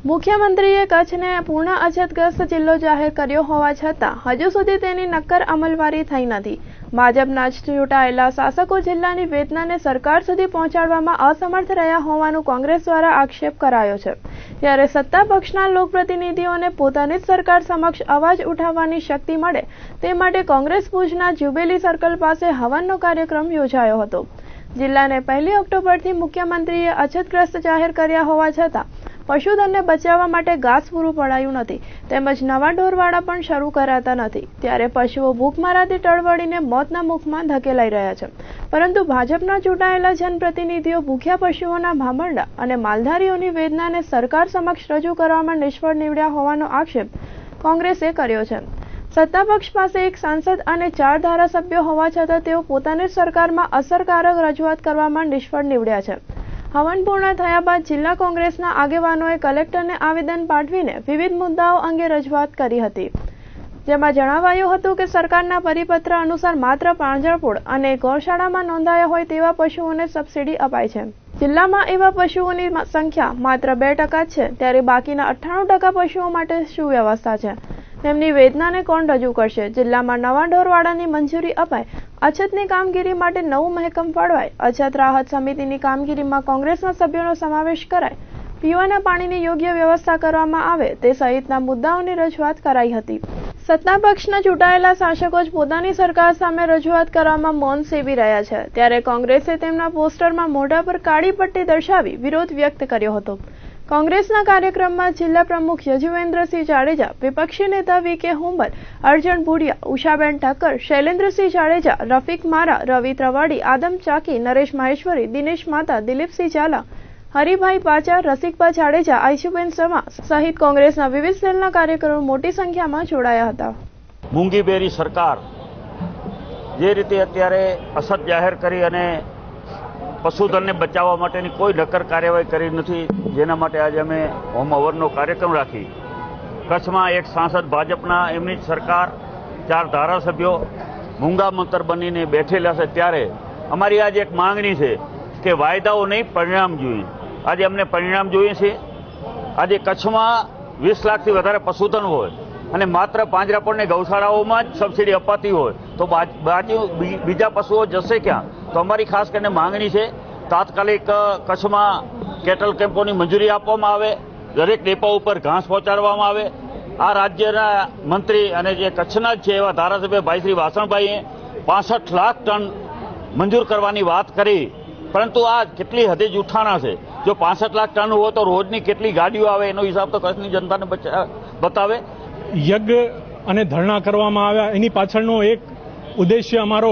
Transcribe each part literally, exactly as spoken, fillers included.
મુખ્યમંત્રીએ કચ્છને પૂર્ણ અછતગ્રસ્ત જિલ્લો જાહેર કર્યો હોવા છતાં હજુ સુધી તેની નક્કર અમલવારી થઈ નથી. ભાજપના ચૂંટાયેલા શાસકો જિલ્લાની વેદનાને સરકાર સુધી પહોંચાડવામાં અસમર્થ રહ્યા હોવાનું કોંગ્રેસ દ્વારા આક્ષેપ કરાયો છે. ત્યારે સત્તા પક્ષના લોકપ્રતિનિધિઓને પોતાની જ સરકાર સમક્ષ અવાજ ઉઠાવવાની શક્તિ મળે તે માટે કોંગ્રેસ ભુજના જ્યુબિલી સર્કલ પાસે હવનનો કાર્યક્રમ યોજાયો હતો. જિલ્લાને પહેલી ઓક્ટોબરથી મુખ્યમંત્રીએ અછતગ્રસ્ત જાહેર કર્યા હોવા છતાં પશુધનને બચાવવા માટે ઘાસ પૂરું પડાયું નથી તેમજ નવા ઢોરવાડા પણ શરૂ કરાતા નથી. ત્યારે પશુઓ ભૂખમરાથી ટળવળીને મોતના મુખમાં ધકેલાઈ રહ્યા છે. પરંતુ ભાજપના ચૂંટાયેલા જનપ્રતિનિધિઓ ભૂખ્યા પશુઓના ભામરડા અને માલધારીઓની વેદનાને સરકાર સમક્ષ રજૂ કરવામાં નિષ્ફળ નીવડ્યા હોવાનો આક્ષેપ કોંગ્રેસે કર્યો છે. સત્તાપક્ષ પાસે એક સાંસદ અને ચાર ધારાસભ્યો હોવા છતાં તેઓ પોતાની સરકારમાં અસરકારક રજૂઆત કરવામાં નિષ્ફળ નીવડ્યા છે. હવન પૂર્ણ થયા બાદ જિલ્લા કોંગ્રેસના આગેવાનોએ કલેક્ટરને આવેદન પાઠવીને વિવિધ મુદ્દાઓ અંગે રજૂઆત કરી હતી. જેમાં જણાવાયું હતું કે સરકારના પરિપત્ર અનુસાર માત્ર પાંજરપોળ અને ગૌશાળામાં નોંધાયા હોય તેવા પશુઓને સબસિડી અપાય છે. જિલ્લામાં એવા પશુઓની સંખ્યા માત્ર બે ટકા છે ત્યારે બાકીના અઠ્ઠાણું ટકા પશુઓ માટે શું વ્યવસ્થા છે? તેમની વેદનાને કોણ રજૂ કરશે? જિલ્લામાં નવા ઢોરવાડાની મંજૂરી અપાય, અછતની કામગીરી માટે નવું મહેકમ ફાળવાય, અછત રાહત સમિતિની કામગીરીમાં કોંગ્રેસના સભ્યોનો સમાવેશ કરાય, પીવાના પાણીની યોગ્ય વ્યવસ્થા કરવામાં આવે તે સહિતના મુદ્દાઓની રજૂઆત કરાઈ હતી. સત્તાપક્ષના ચૂંટાયેલા શાસકો જ પોતાની સરકાર સામે રજૂઆત કરવામાં મૌન સેવી રહ્યા છે. ત્યારે કોંગ્રેસે તેમના પોસ્ટરમાં મોઢા પર કાળી પટ્ટી દર્શાવી વિરોધ વ્યક્ત કર્યો હતો. કોંગ્રેસના કાર્યક્રમમાં જિલ્લા પ્રમુખ યજુવેન્દ્રસિંહ જાડેજા, વિપક્ષી નેતા વી કે હુંબર, અર્જણ ભુડિયા, ઉષાબેન ઠક્કર, શૈલેન્દ્રસિંહ જાડેજા, રફીક મારા, રવિ ત્રવાડી, આદમ ચાકી, નરેશ માહેશ્વરી, દિનેશ માતા, દિલીપસિંહ ઝાલા, હરિભાઈ પાચા, રસિકભા જાડેજા, આઈશુબેન સમા સહિત કોંગ્રેસના વિવિધ સેલના કાર્યકરો મોટી સંખ્યામાં જોડાયા હતા. મૂંગીબેરી સરકાર જે રીતે અત્યારે અછત જાહેર કરી અને પશુધનને બચાવવા માટેની કોઈ નક્કર કાર્યવાહી કરી નથી, જેના માટે આજે અમે હોમ હવનનો કાર્યક્રમ રાખી. કચ્છમાં એક સાંસદ ભાજપના એમની જ સરકાર ચાર ધારાસભ્યો મૂંગા મંતર બનીને બેઠેલા છે. ત્યારે અમારી આજે એક માંગણી છે કે વાયદાઓ નહીં, પરિણામ જોઈએ. આજે અમને પરિણામ જોઈએ છે. આજે કચ્છમાં વીસ લાખથી વધારે પશુધન હોય અને માત્ર પાંજરાપોળને ગૌશાળાઓમાં જ સબસિડી અપાતી હોય તો બાજુ બીજા પશુઓ જશે ક્યાં? તો અમારી ખાસ કરીને માંગણી છે તાત્કાલિક કચ્છમાં કેટલ કેમ્પોની મંજૂરી આપવામાં આવે, દરેક ડેપો ઉપર ઘાસ પહોંચાડવામાં આવે. આ રાજ્યના મંત્રી અને જે કચ્છના જ છે એવા ધારાસભ્ય ભાઈ શ્રી વાસણભાઈએ પાસઠ લાખ ટન મંજૂર કરવાની વાત કરી, પરંતુ આ કેટલી હદે જૂઠાણા છે. જો પાસઠ લાખ ટન હોય તો રોજની કેટલી ગાડીઓ આવે એનો હિસાબ તો કચ્છની જનતાને બતાવે. યજ્ઞ અને ધરણા કરવામાં આવ્યા એની પાછળનો એક ઉદ્દેશ્ય અમારો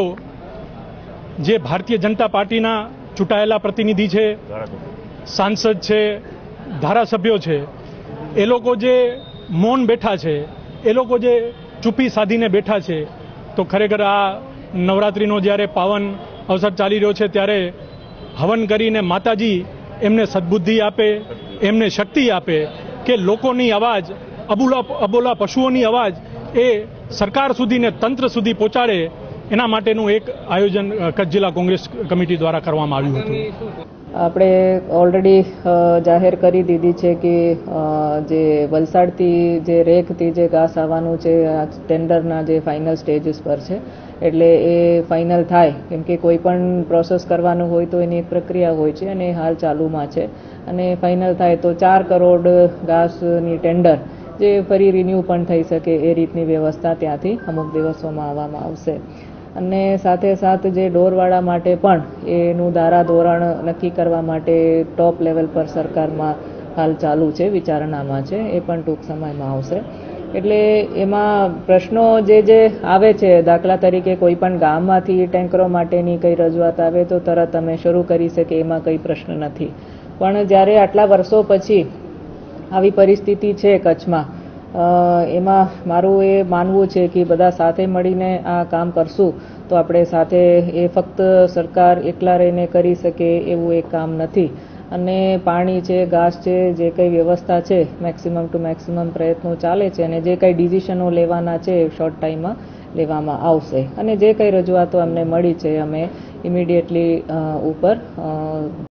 જે ભારતીય જનતા પાર્ટીના ચૂંટાયેલા પ્રતિનિધિ છે, સાંસદ છે, ધારાસભ્યો છે, એ લોકો જે મૌન બેઠા છે, એ લોકો જે ચૂપી સાધીને બેઠા છે, તો ખરેખર આ નવરાત્રિનો જ્યારે પાવન અવસર ચાલી રહ્યો છે ત્યારે હવન કરીને માતાજી એમને સદબુદ્ધિ આપે, એમને શક્તિ આપે કે લોકોની અવાજ, અબોલા અબોલા પશુઓની અવાજ એ સરકાર સુધી ને તંત્ર સુધી પહોંચાડે, એના માટેનું એક આયોજન કચ્છ જિલ્લા કોંગ્રેસ કમિટી દ્વારા કરવામાં આવ્યું હતું. આપણે ઓલરેડી જાહેર કરી દીધી છે કે જે વલસાડથી જે રેકથી જે ઘાસ આવવાનું છે ટેન્ડરના જે ફાઇનલ સ્ટેજીસ પર છે, એટલે એ ફાઇનલ થાય, કેમ કે કોઈ પણ પ્રોસેસ કરવાનું હોય તો એની એક પ્રક્રિયા હોય છે અને હાલ ચાલુમાં છે. અને ફાઇનલ થાય તો ચાર કરોડ ઘાસની ટેન્ડર જે ફરી રિન્યૂ પણ થઈ શકે એ રીતની વ્યવસ્થા ત્યાંથી અમુક દિવસોમાં આવવામાં આવશે. અને સાથે સાથે જે ઢોરવાડા માટે પણ એનું ધારા ધોરણ નક્કી કરવા માટે ટોપ લેવલ પર સરકારમાં હાલ ચાલુ છે, વિચારણામાં છે, એ પણ ટૂંક સમયમાં આવશે. એટલે એમાં પ્રશ્નો જે જે આવે છે, દાખલા તરીકે કોઈ પણ ગામમાંથી ટેન્કરો માટેની કંઈ રજૂઆત આવે તો તરત અમે શરૂ કરી શકીએ, એમાં કંઈ પ્રશ્ન નથી. પણ જ્યારે આટલા વર્ષો પછી આવી પરિસ્થિતિ છે કચ્છમાં, એમાં મારું એ માનવું છે કે બધા સાથે મળીને આ કામ કરશું તો આપણે સાથે, એ ફક્ત સરકાર એકલા રહીને કરી શકે એવું એક કામ નથી. અને પાણી છે, ઘાસ છે, જે કંઈ વ્યવસ્થા છે મેક્સિમમ ટુ મેક્સિમમ પ્રયત્નો ચાલે છે અને જે કંઈ ડિસિશનો લેવાના છે શોર્ટ ટાઈમમાં લેવામાં આવશે. અને જે કંઈ રજૂઆતો અમને મળી છે અમે ઇમિડિયેટલી ઉપર